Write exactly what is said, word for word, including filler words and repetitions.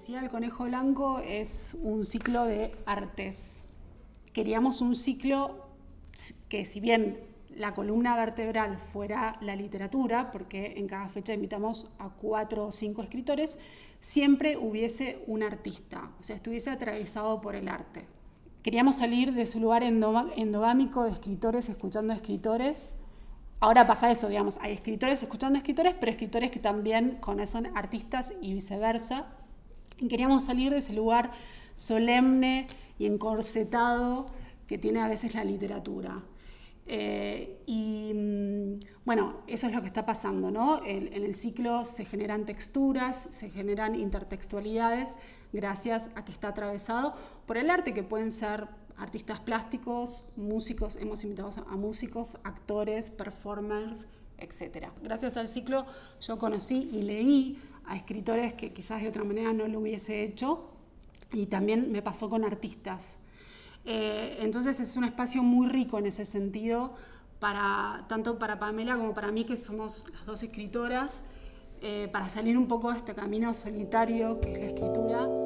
decía, El Conejo Blanco es un ciclo de artes. Queríamos un ciclo que, si bien la columna vertebral fuera la literatura, porque en cada fecha invitamos a cuatro o cinco escritores, siempre hubiese un artista, o sea, estuviese atravesado por el arte. Queríamos salir de ese lugar endogámico de escritores escuchando a escritores. Ahora pasa eso, digamos, hay escritores escuchando a escritores, pero escritores que también son artistas y viceversa. Y queríamos salir de ese lugar solemne y encorsetado que tiene a veces la literatura. Eh, y bueno, eso es lo que está pasando, ¿no? El, en el ciclo se generan texturas, se generan intertextualidades gracias a que está atravesado por el arte, que pueden ser artistas plásticos, músicos, hemos invitado a músicos, actores, performers, etcétera. Gracias al ciclo yo conocí y leí a escritores que quizás de otra manera no lo hubiese hecho, y también me pasó con artistas. Eh, entonces es un espacio muy rico en ese sentido, para, tanto para Pamela como para mí, que somos las dos escritoras, eh, para salir un poco de este camino solitario que es la escritura.